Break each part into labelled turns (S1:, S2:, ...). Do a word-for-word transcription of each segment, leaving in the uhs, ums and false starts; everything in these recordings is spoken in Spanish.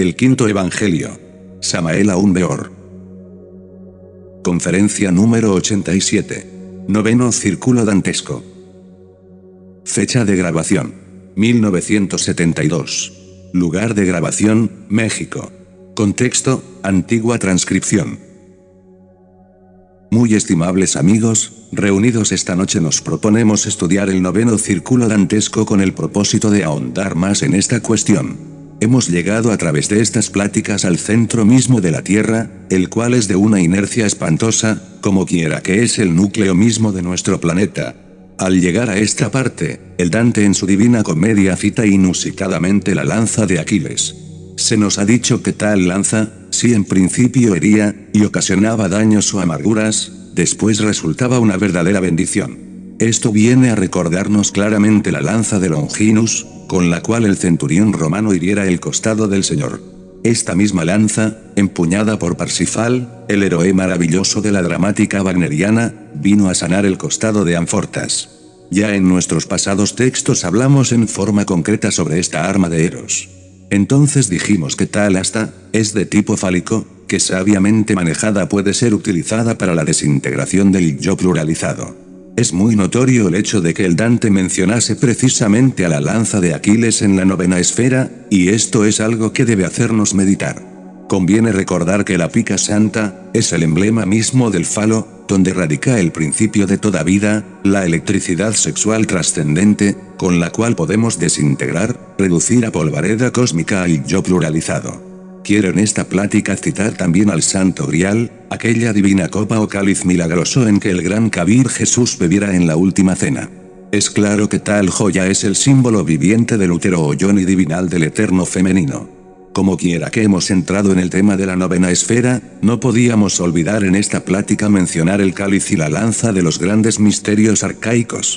S1: El quinto evangelio. Samael Aun Beor. Conferencia número ochenta y siete. Noveno Círculo Dantesco. Fecha de grabación: mil novecientos setenta y dos. Lugar de grabación: México. Contexto: antigua transcripción. Muy estimables amigos, reunidos esta noche nos proponemos estudiar el noveno círculo dantesco con el propósito de ahondar más en esta cuestión. Hemos llegado a través de estas pláticas al centro mismo de la Tierra, el cual es de una inercia espantosa, como quiera que es el núcleo mismo de nuestro planeta. Al llegar a esta parte, el Dante en su Divina Comedia cita inusitadamente la lanza de Aquiles. Se nos ha dicho que tal lanza, si en principio hería, y ocasionaba daños o amarguras, después resultaba una verdadera bendición. Esto viene a recordarnos claramente la lanza de Longinus, con la cual el centurión romano hiriera el costado del Señor. Esta misma lanza, empuñada por Parsifal, el héroe maravilloso de la dramática wagneriana, vino a sanar el costado de Amfortas. Ya en nuestros pasados textos hablamos en forma concreta sobre esta arma de Eros. Entonces dijimos que tal asta, es de tipo fálico, que sabiamente manejada puede ser utilizada para la desintegración del yo pluralizado. Es muy notorio el hecho de que el Dante mencionase precisamente a la lanza de Aquiles en la novena esfera, y esto es algo que debe hacernos meditar. Conviene recordar que la pica santa, es el emblema mismo del falo, donde radica el principio de toda vida, la electricidad sexual trascendente, con la cual podemos desintegrar, reducir a polvareda cósmica al yo pluralizado. Quiero en esta plática citar también al Santo Grial, aquella divina copa o cáliz milagroso en que el gran Kabir Jesús bebiera en la última cena. Es claro que tal joya es el símbolo viviente del útero o yoni divinal del eterno femenino. Como quiera que hemos entrado en el tema de la novena esfera, no podíamos olvidar en esta plática mencionar el cáliz y la lanza de los grandes misterios arcaicos.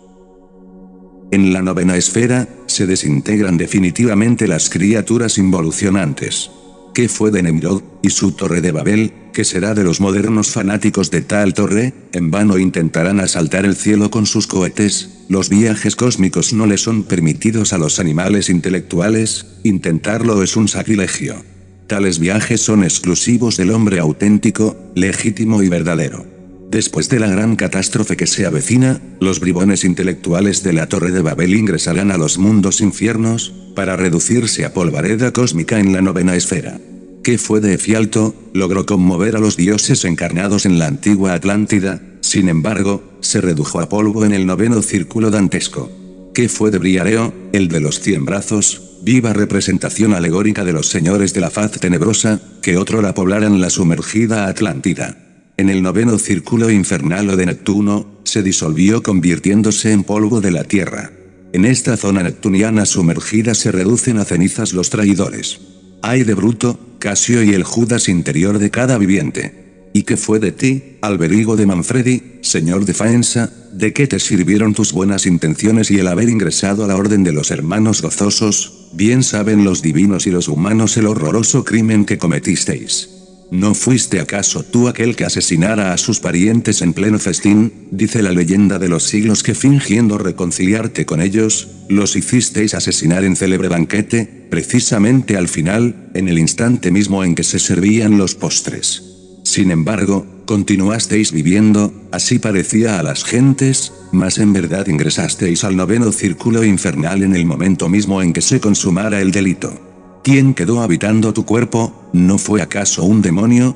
S1: En la novena esfera, se desintegran definitivamente las criaturas involucionantes. ¿Qué fue de Nemrod, y su torre de Babel? ¿Qué será de los modernos fanáticos de tal torre? En vano intentarán asaltar el cielo con sus cohetes, los viajes cósmicos no le son permitidos a los animales intelectuales, intentarlo es un sacrilegio. Tales viajes son exclusivos del hombre auténtico, legítimo y verdadero. Después de la gran catástrofe que se avecina, los bribones intelectuales de la Torre de Babel ingresarán a los mundos infiernos, para reducirse a polvareda cósmica en la novena esfera. ¿Qué fue de Efialto? Logró conmover a los dioses encarnados en la antigua Atlántida, sin embargo, se redujo a polvo en el noveno círculo dantesco. ¿Qué fue de Briareo, el de los cien brazos, viva representación alegórica de los señores de la faz tenebrosa, que otrora poblaran la sumergida Atlántida? En el noveno círculo infernal o de Neptuno, se disolvió convirtiéndose en polvo de la tierra. En esta zona neptuniana sumergida se reducen a cenizas los traidores. Ay de Bruto, Casio y el Judas interior de cada viviente. ¿Y qué fue de ti, Alberigo de Manfredi, señor de Faenza? ¿De qué te sirvieron tus buenas intenciones y el haber ingresado a la orden de los hermanos gozosos? Bien saben los divinos y los humanos el horroroso crimen que cometisteis. ¿No fuiste acaso tú aquel que asesinara a sus parientes en pleno festín? Dice la leyenda de los siglos que fingiendo reconciliarte con ellos, los hicisteis asesinar en célebre banquete, precisamente al final, en el instante mismo en que se servían los postres. Sin embargo, continuasteis viviendo, así parecía a las gentes, mas en verdad ingresasteis al noveno círculo infernal en el momento mismo en que se consumara el delito. ¿Quién quedó habitando tu cuerpo? ¿No fue acaso un demonio?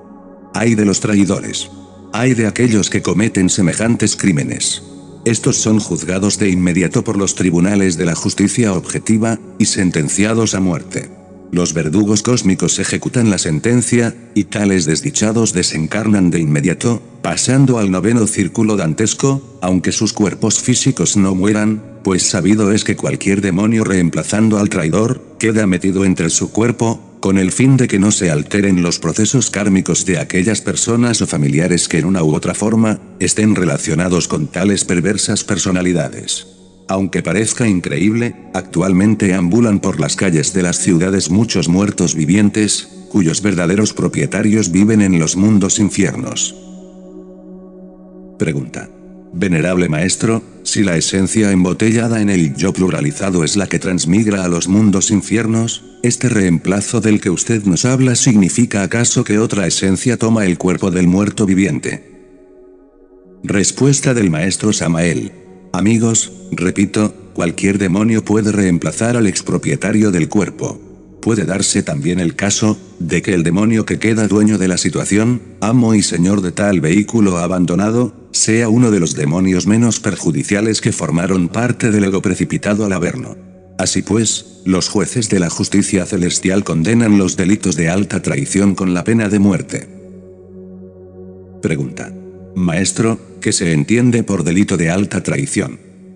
S1: Ay de los traidores. Ay de aquellos que cometen semejantes crímenes. Estos son juzgados de inmediato por los tribunales de la justicia objetiva, y sentenciados a muerte. Los verdugos cósmicos ejecutan la sentencia, y tales desdichados desencarnan de inmediato, pasando al noveno círculo dantesco, aunque sus cuerpos físicos no mueran, pues sabido es que cualquier demonio reemplazando al traidor, queda metido entre su cuerpo, con el fin de que no se alteren los procesos kármicos de aquellas personas o familiares que en una u otra forma, estén relacionados con tales perversas personalidades. Aunque parezca increíble, actualmente ambulan por las calles de las ciudades muchos muertos vivientes, cuyos verdaderos propietarios viven en los mundos infiernos. Pregunta. Venerable maestro, si la esencia embotellada en el yo pluralizado es la que transmigra a los mundos infiernos, ¿este reemplazo del que usted nos habla significa acaso que otra esencia toma el cuerpo del muerto viviente? Respuesta del maestro Samael. Amigos, repito, cualquier demonio puede reemplazar al expropietario del cuerpo. Puede darse también el caso, de que el demonio que queda dueño de la situación, amo y señor de tal vehículo abandonado, sea uno de los demonios menos perjudiciales que formaron parte del ego precipitado al Averno. Así pues, los jueces de la justicia celestial condenan los delitos de alta traición con la pena de muerte. Pregunta. Maestro, ¿qué se entiende por delito de alta traición?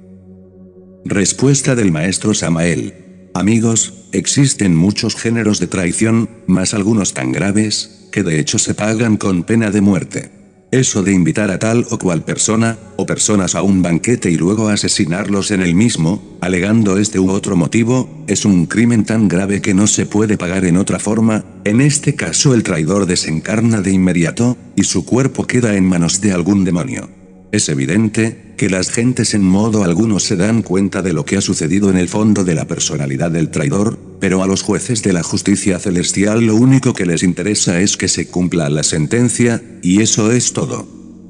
S1: Respuesta del maestro Samael. Amigos, existen muchos géneros de traición, más algunos tan graves, que de hecho se pagan con pena de muerte. Eso de invitar a tal o cual persona, o personas a un banquete y luego asesinarlos en el mismo, alegando este u otro motivo, es un crimen tan grave que no se puede pagar en otra forma. En este caso el traidor desencarna de inmediato, y su cuerpo queda en manos de algún demonio. Es evidente, que las gentes en modo alguno se dan cuenta de lo que ha sucedido en el fondo de la personalidad del traidor, pero a los jueces de la justicia celestial lo único que les interesa es que se cumpla la sentencia, y eso es todo.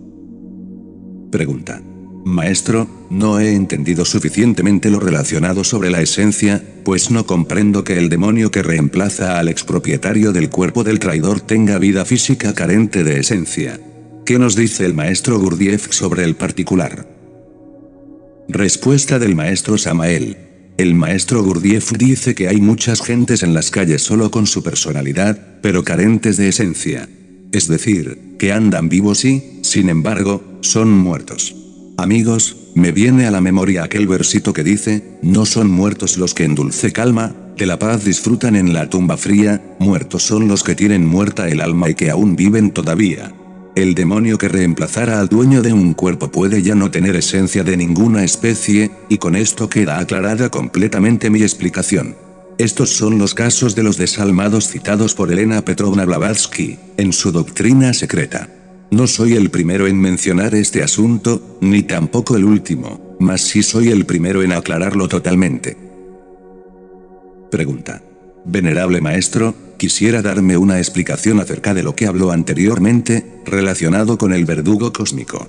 S1: Pregunta. Maestro, no he entendido suficientemente lo relacionado sobre la esencia, pues no comprendo que el demonio que reemplaza al expropietario del cuerpo del traidor tenga vida física carente de esencia. ¿Qué nos dice el maestro Gurdjieff sobre el particular? Respuesta del maestro Samael. El maestro Gurdjieff dice que hay muchas gentes en las calles solo con su personalidad, pero carentes de esencia. Es decir, que andan vivos y, sin embargo, son muertos. Amigos, me viene a la memoria aquel versito que dice, no son muertos los que en dulce calma, de la paz disfrutan en la tumba fría, muertos son los que tienen muerta el alma y que aún viven todavía. El demonio que reemplazara al dueño de un cuerpo puede ya no tener esencia de ninguna especie, y con esto queda aclarada completamente mi explicación. Estos son los casos de los desalmados citados por Elena Petrovna Blavatsky, en su doctrina secreta. No soy el primero en mencionar este asunto, ni tampoco el último, mas sí soy el primero en aclararlo totalmente. Pregunta. Venerable maestro, quisiera darme una explicación acerca de lo que habló anteriormente, relacionado con el verdugo cósmico.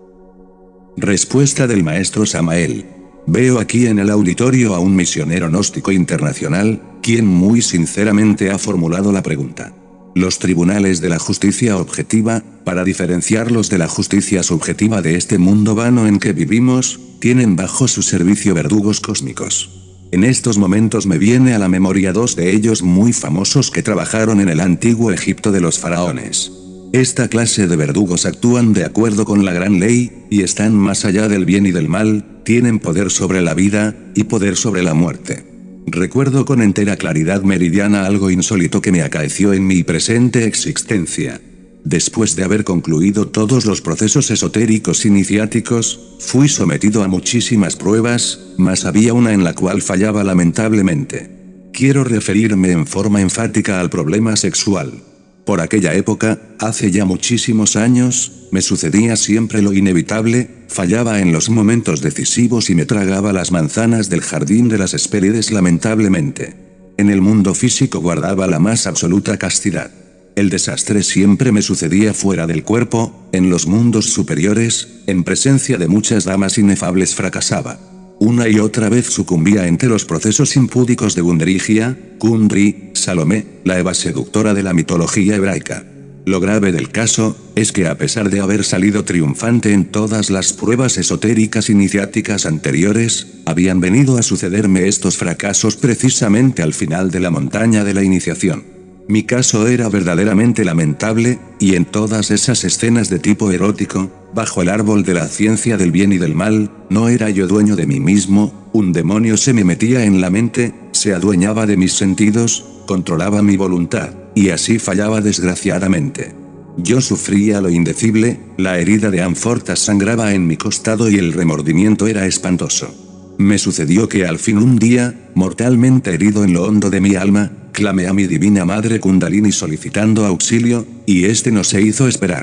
S1: Respuesta del maestro Samael. Veo aquí en el auditorio a un misionero gnóstico internacional, quien muy sinceramente ha formulado la pregunta. Los tribunales de la justicia objetiva, para diferenciarlos de la justicia subjetiva de este mundo vano en que vivimos, tienen bajo su servicio verdugos cósmicos. En estos momentos me viene a la memoria dos de ellos muy famosos que trabajaron en el antiguo Egipto de los faraones. Esta clase de verdugos actúan de acuerdo con la gran ley, y están más allá del bien y del mal, tienen poder sobre la vida, y poder sobre la muerte. Recuerdo con entera claridad meridiana algo insólito que me acaeció en mi presente existencia. Después de haber concluido todos los procesos esotéricos iniciáticos, fui sometido a muchísimas pruebas, mas había una en la cual fallaba lamentablemente. Quiero referirme en forma enfática al problema sexual. Por aquella época, hace ya muchísimos años, me sucedía siempre lo inevitable, fallaba en los momentos decisivos y me tragaba las manzanas del jardín de las Hespérides lamentablemente. En el mundo físico guardaba la más absoluta castidad. El desastre siempre me sucedía fuera del cuerpo, en los mundos superiores, en presencia de muchas damas inefables fracasaba. Una y otra vez sucumbía ante los procesos impúdicos de Gunderijia, Kundry, Salomé, la Eva seductora de la mitología hebraica. Lo grave del caso, es que a pesar de haber salido triunfante en todas las pruebas esotéricas iniciáticas anteriores, habían venido a sucederme estos fracasos precisamente al final de la montaña de la iniciación. Mi caso era verdaderamente lamentable, y en todas esas escenas de tipo erótico, bajo el árbol de la ciencia del bien y del mal, no era yo dueño de mí mismo, un demonio se me metía en la mente, se adueñaba de mis sentidos, controlaba mi voluntad, y así fallaba desgraciadamente. Yo sufría lo indecible, la herida de Anfortas sangraba en mi costado y el remordimiento era espantoso. Me sucedió que al fin un día, mortalmente herido en lo hondo de mi alma, clamé a mi divina madre Kundalini solicitando auxilio, y este no se hizo esperar.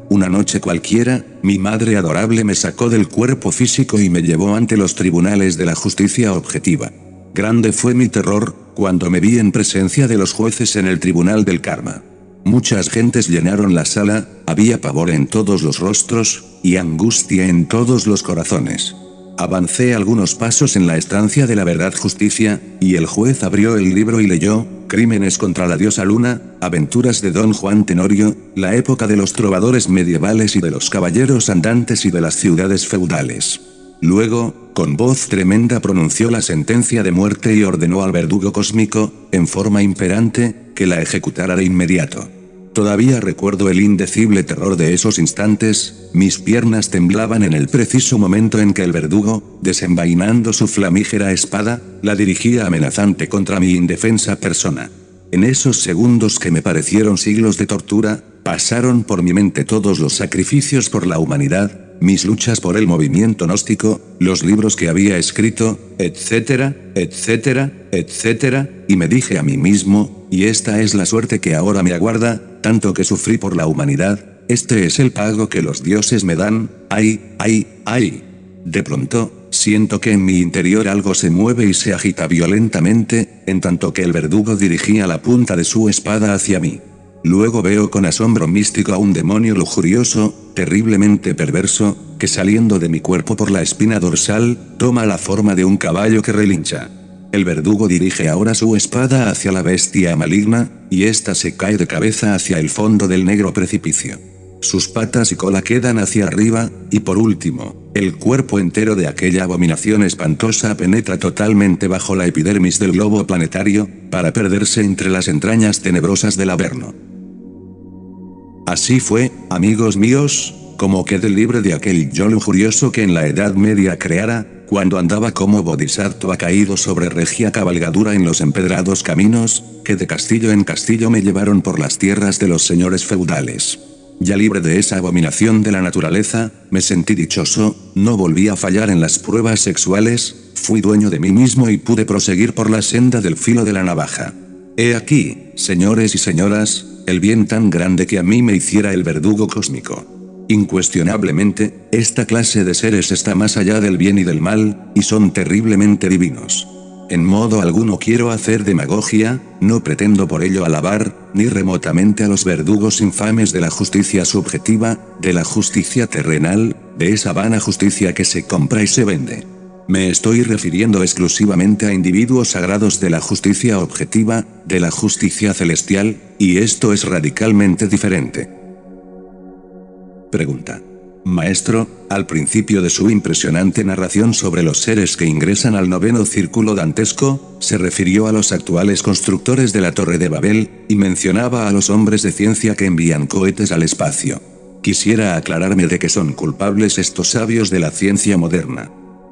S1: Una noche cualquiera, mi madre adorable me sacó del cuerpo físico y me llevó ante los tribunales de la justicia objetiva. Grande fue mi terror, cuando me vi en presencia de los jueces en el tribunal del karma. Muchas gentes llenaron la sala, había pavor en todos los rostros, y angustia en todos los corazones. Avancé algunos pasos en la estancia de la verdad justicia, y el juez abrió el libro y leyó: Crímenes contra la diosa Luna, aventuras de Don Juan Tenorio, la época de los trovadores medievales y de los caballeros andantes y de las ciudades feudales. Luego, con voz tremenda pronunció la sentencia de muerte y ordenó al verdugo cósmico, en forma imperante, que la ejecutara de inmediato. Todavía recuerdo el indecible terror de esos instantes, mis piernas temblaban en el preciso momento en que el verdugo, desenvainando su flamígera espada, la dirigía amenazante contra mi indefensa persona. En esos segundos que me parecieron siglos de tortura, pasaron por mi mente todos los sacrificios por la humanidad, mis luchas por el movimiento gnóstico, los libros que había escrito, etcétera, etcétera, etcétera, y me dije a mí mismo, y esta es la suerte que ahora me aguarda, tanto que sufrí por la humanidad, este es el pago que los dioses me dan, ay, ay, ay. De pronto, siento que en mi interior algo se mueve y se agita violentamente, en tanto que el verdugo dirigía la punta de su espada hacia mí. Luego veo con asombro místico a un demonio lujurioso, terriblemente perverso, que saliendo de mi cuerpo por la espina dorsal, toma la forma de un caballo que relincha. El verdugo dirige ahora su espada hacia la bestia maligna, y ésta se cae de cabeza hacia el fondo del negro precipicio. Sus patas y cola quedan hacia arriba, y por último, el cuerpo entero de aquella abominación espantosa penetra totalmente bajo la epidermis del globo planetario, para perderse entre las entrañas tenebrosas del Averno. Así fue, amigos míos, como quedé libre de aquel yo lujurioso que en la Edad Media creara, cuando andaba como bodhisattva caído sobre regia cabalgadura en los empedrados caminos, que de castillo en castillo me llevaron por las tierras de los señores feudales. Ya libre de esa abominación de la naturaleza, me sentí dichoso, no volví a fallar en las pruebas sexuales, fui dueño de mí mismo y pude proseguir por la senda del filo de la navaja. He aquí, señores y señoras, el bien tan grande que a mí me hiciera el verdugo cósmico. Incuestionablemente, esta clase de seres está más allá del bien y del mal, y son terriblemente divinos. En modo alguno quiero hacer demagogia, no pretendo por ello alabar, ni remotamente a los verdugos infames de la justicia subjetiva, de la justicia terrenal, de esa vana justicia que se compra y se vende. Me estoy refiriendo exclusivamente a individuos sagrados de la justicia objetiva, de la justicia celestial, y esto es radicalmente diferente. Pregunta. Maestro, al principio de su impresionante narración sobre los seres que ingresan al noveno círculo dantesco, se refirió a los actuales constructores de la Torre de Babel, y mencionaba a los hombres de ciencia que envían cohetes al espacio. Quisiera aclararme de que son culpables estos sabios de la ciencia moderna.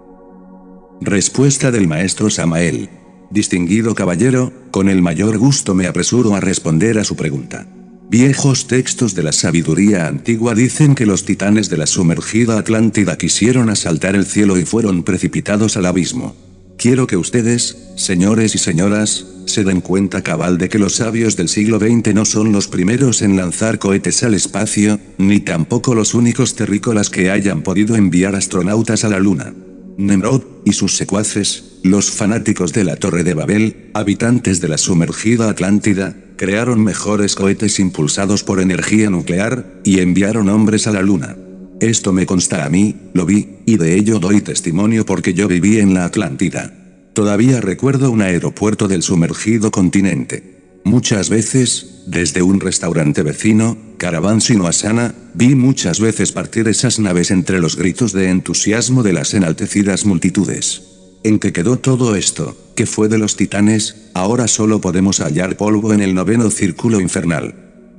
S1: Respuesta del maestro Samael. Distinguido caballero, con el mayor gusto me apresuro a responder a su pregunta. Viejos textos de la sabiduría antigua dicen que los titanes de la sumergida Atlántida quisieron asaltar el cielo y fueron precipitados al abismo. Quiero que ustedes, señores y señoras, se den cuenta cabal de que los sabios del siglo veinte no son los primeros en lanzar cohetes al espacio, ni tampoco los únicos terrícolas que hayan podido enviar astronautas a la luna. Nemrod, y sus secuaces, los fanáticos de la Torre de Babel, habitantes de la sumergida Atlántida, crearon mejores cohetes impulsados por energía nuclear, y enviaron hombres a la luna. Esto me consta a mí, lo vi, y de ello doy testimonio porque yo viví en la Atlántida. Todavía recuerdo un aeropuerto del sumergido continente. Muchas veces, desde un restaurante vecino, Caravanserai, vi muchas veces partir esas naves entre los gritos de entusiasmo de las enaltecidas multitudes. ¿En qué quedó todo esto? ¿Qué fue de los titanes? Ahora solo podemos hallar polvo en el noveno círculo infernal.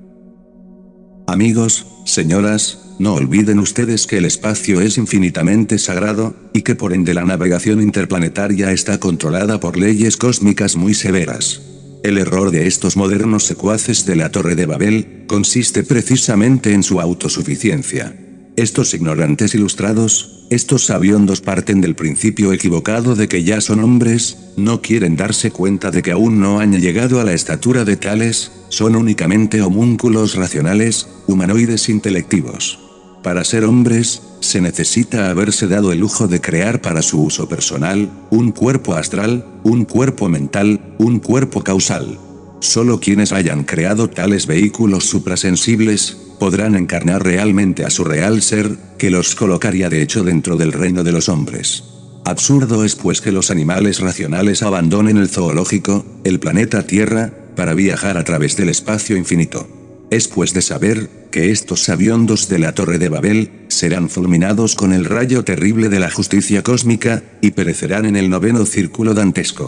S1: Amigos, señoras, no olviden ustedes que el espacio es infinitamente sagrado, y que por ende la navegación interplanetaria está controlada por leyes cósmicas muy severas. El error de estos modernos secuaces de la Torre de Babel, consiste precisamente en su autosuficiencia. Estos ignorantes ilustrados, Estos sabiondos parten del principio equivocado de que ya son hombres, no quieren darse cuenta de que aún no han llegado a la estatura de tales, son únicamente homúnculos racionales, humanoides intelectivos. Para ser hombres, se necesita haberse dado el lujo de crear para su uso personal, un cuerpo astral, un cuerpo mental, un cuerpo causal. Solo quienes hayan creado tales vehículos suprasensibles, podrán encarnar realmente a su real ser, que los colocaría de hecho dentro del reino de los hombres. Absurdo es pues que los animales racionales abandonen el zoológico, el planeta Tierra, para viajar a través del espacio infinito. Es pues de saber, que estos sabiondos de la Torre de Babel, serán fulminados con el rayo terrible de la justicia cósmica, y perecerán en el noveno círculo dantesco.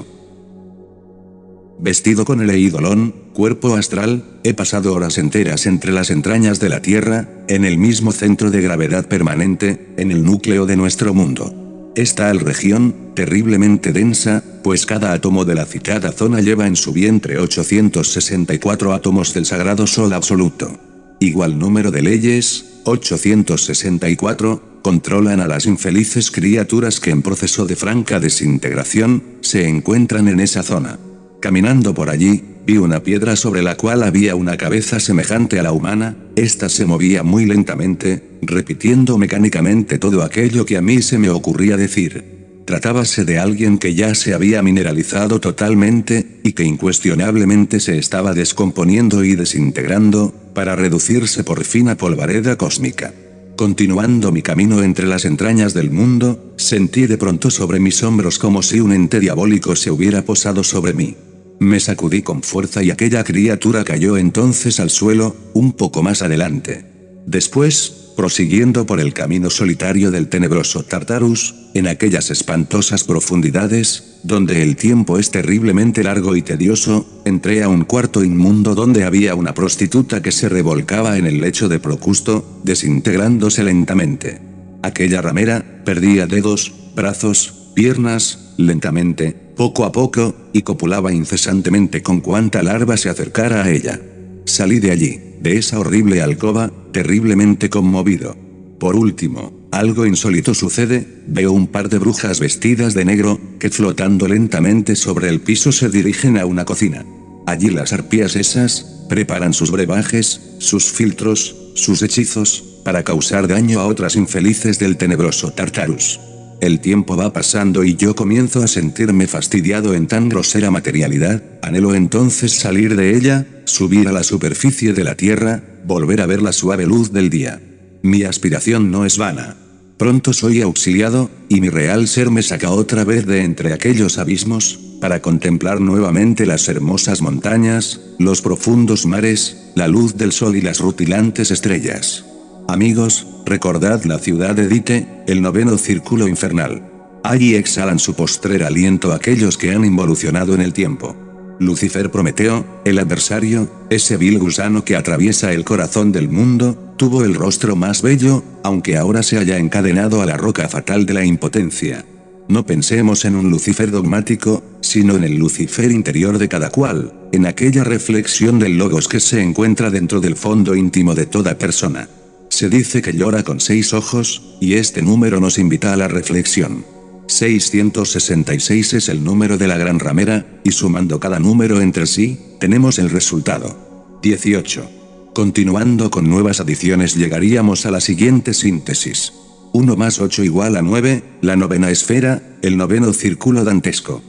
S1: Vestido con el eidolon, cuerpo astral, he pasado horas enteras entre las entrañas de la Tierra, en el mismo centro de gravedad permanente, en el núcleo de nuestro mundo. Esta región, terriblemente densa, pues cada átomo de la citada zona lleva en su vientre ochocientos sesenta y cuatro átomos del sagrado Sol absoluto. Igual número de leyes, ochocientos sesenta y cuatro, controlan a las infelices criaturas que en proceso de franca desintegración, se encuentran en esa zona. Caminando por allí, vi una piedra sobre la cual había una cabeza semejante a la humana, esta se movía muy lentamente, repitiendo mecánicamente todo aquello que a mí se me ocurría decir. Tratábase de alguien que ya se había mineralizado totalmente, y que incuestionablemente se estaba descomponiendo y desintegrando, para reducirse por fin a polvareda cósmica. Continuando mi camino entre las entrañas del mundo, sentí de pronto sobre mis hombros como si un ente diabólico se hubiera posado sobre mí. Me sacudí con fuerza y aquella criatura cayó entonces al suelo, un poco más adelante. Después, prosiguiendo por el camino solitario del tenebroso Tartarus, en aquellas espantosas profundidades, donde el tiempo es terriblemente largo y tedioso, entré a un cuarto inmundo donde había una prostituta que se revolcaba en el lecho de Procusto, desintegrándose lentamente. Aquella ramera, perdía dedos, brazos, piernas, lentamente, poco a poco, y copulaba incesantemente con cuanta larva se acercara a ella. Salí de allí, de esa horrible alcoba, terriblemente conmovido. Por último, algo insólito sucede, veo un par de brujas vestidas de negro, que flotando lentamente sobre el piso se dirigen a una cocina. Allí las arpías esas, preparan sus brebajes, sus filtros, sus hechizos, para causar daño a otras infelices del tenebroso Tartarus. El tiempo va pasando y yo comienzo a sentirme fastidiado en tan grosera materialidad, anhelo entonces salir de ella, subir a la superficie de la tierra, volver a ver la suave luz del día. Mi aspiración no es vana. Pronto soy auxiliado, y mi real ser me saca otra vez de entre aquellos abismos, para contemplar nuevamente las hermosas montañas, los profundos mares, la luz del sol y las rutilantes estrellas. Amigos, recordad la ciudad de Dite, el noveno círculo infernal. Allí exhalan su postrer aliento aquellos que han involucionado en el tiempo. Lucifer Prometeo, el adversario, ese vil gusano que atraviesa el corazón del mundo, tuvo el rostro más bello, aunque ahora se haya encadenado a la roca fatal de la impotencia. No pensemos en un Lucifer dogmático, sino en el Lucifer interior de cada cual, en aquella reflexión del logos que se encuentra dentro del fondo íntimo de toda persona. Se dice que llora con seis ojos, y este número nos invita a la reflexión. seiscientos sesenta y seis es el número de la gran ramera, y sumando cada número entre sí, tenemos el resultado. dieciocho. Continuando con nuevas adiciones llegaríamos a la siguiente síntesis. uno más ocho igual a nueve, la novena esfera, el noveno círculo dantesco.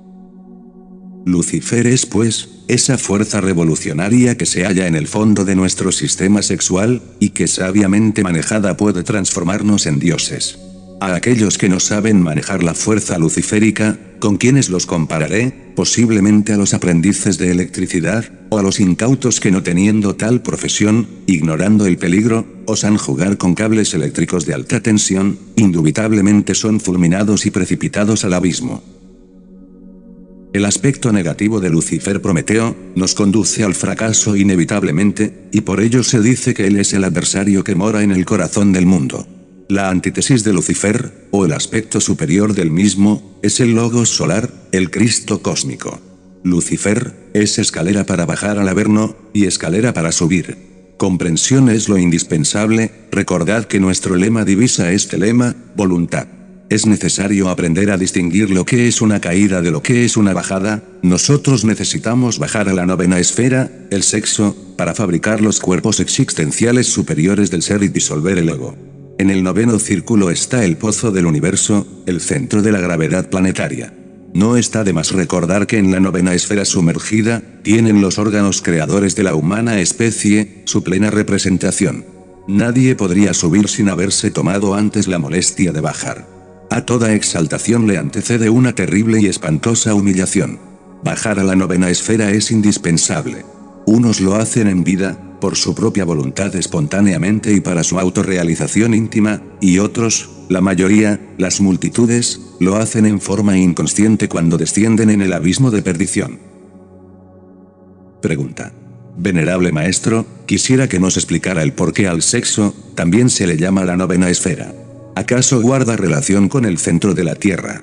S1: Lucifer es, pues, esa fuerza revolucionaria que se halla en el fondo de nuestro sistema sexual, y que sabiamente manejada puede transformarnos en dioses. A aquellos que no saben manejar la fuerza luciférica, ¿con quiénes los compararé? Posiblemente a los aprendices de electricidad, o a los incautos que no teniendo tal profesión, ignorando el peligro, osan jugar con cables eléctricos de alta tensión, indubitablemente son fulminados y precipitados al abismo. El aspecto negativo de Lucifer Prometeo, nos conduce al fracaso inevitablemente, y por ello se dice que él es el adversario que mora en el corazón del mundo. La antítesis de Lucifer, o el aspecto superior del mismo, es el Logos solar, el Cristo cósmico. Lucifer, es escalera para bajar al Averno, y escalera para subir. Comprensión es lo indispensable, recordad que nuestro lema divisa este lema, voluntad. Es necesario aprender a distinguir lo que es una caída de lo que es una bajada. Nosotros necesitamos bajar a la novena esfera, el sexo, para fabricar los cuerpos existenciales superiores del ser y disolver el ego. En el noveno círculo está el pozo del universo, el centro de la gravedad planetaria. No está de más recordar que en la novena esfera sumergida, tienen los órganos creadores de la humana especie, su plena representación. Nadie podría subir sin haberse tomado antes la molestia de bajar. A toda exaltación le antecede una terrible y espantosa humillación. Bajar a la novena esfera es indispensable. Unos lo hacen en vida, por su propia voluntad espontáneamente y para su autorrealización íntima, y otros, la mayoría, las multitudes, lo hacen en forma inconsciente cuando descienden en el abismo de perdición. Pregunta. Venerable maestro, quisiera que nos explicara el por qué al sexo, también se le llama la novena esfera. ¿Acaso guarda relación con el centro de la Tierra?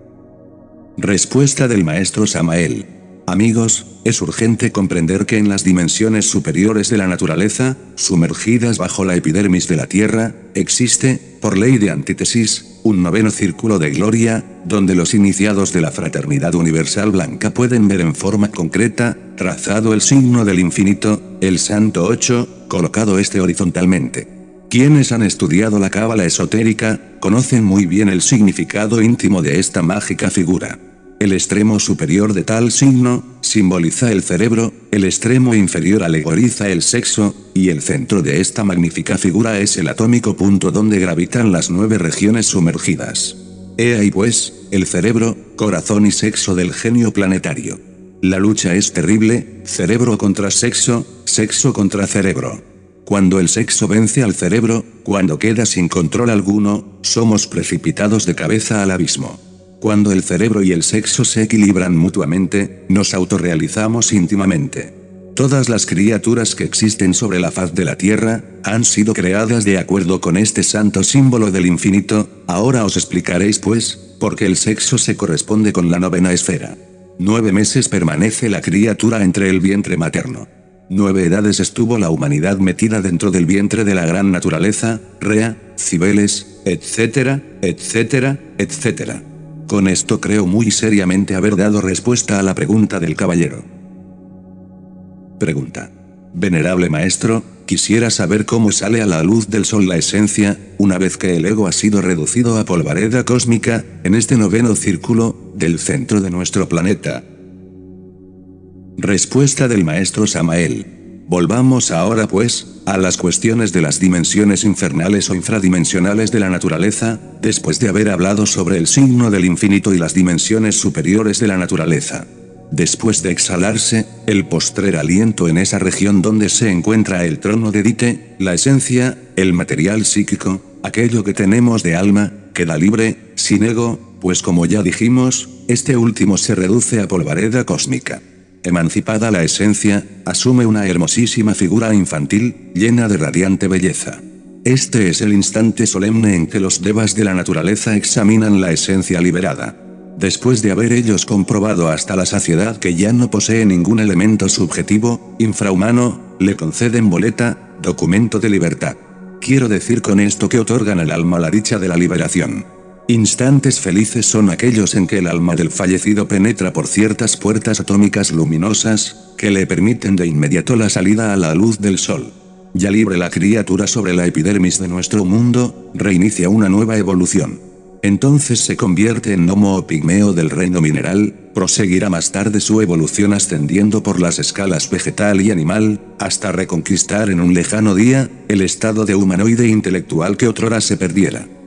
S1: Respuesta del maestro Samael. Amigos, es urgente comprender que en las dimensiones superiores de la naturaleza, sumergidas bajo la epidermis de la Tierra, existe, por ley de antítesis, un noveno círculo de gloria, donde los iniciados de la fraternidad universal blanca pueden ver en forma concreta, trazado el signo del infinito, el santo ocho, colocado este horizontalmente. Quienes han estudiado la cábala esotérica, conocen muy bien el significado íntimo de esta mágica figura. El extremo superior de tal signo, simboliza el cerebro, el extremo inferior alegoriza el sexo, y el centro de esta magnífica figura es el atómico punto donde gravitan las nueve regiones sumergidas. He ahí pues, el cerebro, corazón y sexo del genio planetario. La lucha es terrible, cerebro contra sexo, sexo contra cerebro. Cuando el sexo vence al cerebro, cuando queda sin control alguno, somos precipitados de cabeza al abismo. Cuando el cerebro y el sexo se equilibran mutuamente, nos autorrealizamos íntimamente. Todas las criaturas que existen sobre la faz de la Tierra, han sido creadas de acuerdo con este santo símbolo del infinito. Ahora os explicaréis pues, por qué el sexo se corresponde con la novena esfera. Nueve meses permanece la criatura entre el vientre materno. Nueve edades estuvo la humanidad metida dentro del vientre de la gran naturaleza, Rea, Cibeles, etcétera, etcétera, etcétera. Con esto creo muy seriamente haber dado respuesta a la pregunta del caballero. Pregunta. Venerable maestro, quisiera saber cómo sale a la luz del sol la esencia, una vez que el ego ha sido reducido a polvareda cósmica, en este noveno círculo, del centro de nuestro planeta. Respuesta del maestro Samael. Volvamos ahora pues, a las cuestiones de las dimensiones infernales o infradimensionales de la naturaleza, después de haber hablado sobre el signo del infinito y las dimensiones superiores de la naturaleza. Después de exhalarse, el postrer aliento en esa región donde se encuentra el trono de Dite, la esencia, el material psíquico, aquello que tenemos de alma, queda libre, sin ego, pues como ya dijimos, este último se reduce a polvareda cósmica. Emancipada la esencia, asume una hermosísima figura infantil, llena de radiante belleza. Este es el instante solemne en que los devas de la naturaleza examinan la esencia liberada. Después de haber ellos comprobado hasta la saciedad que ya no posee ningún elemento subjetivo, infrahumano, le conceden boleta, documento de libertad. Quiero decir con esto que otorgan al alma la dicha de la liberación. Instantes felices son aquellos en que el alma del fallecido penetra por ciertas puertas atómicas luminosas, que le permiten de inmediato la salida a la luz del sol. Ya libre la criatura sobre la epidermis de nuestro mundo, reinicia una nueva evolución. Entonces se convierte en gnomo o pigmeo del reino mineral, proseguirá más tarde su evolución ascendiendo por las escalas vegetal y animal, hasta reconquistar en un lejano día, el estado de humanoide intelectual que otrora se perdiera.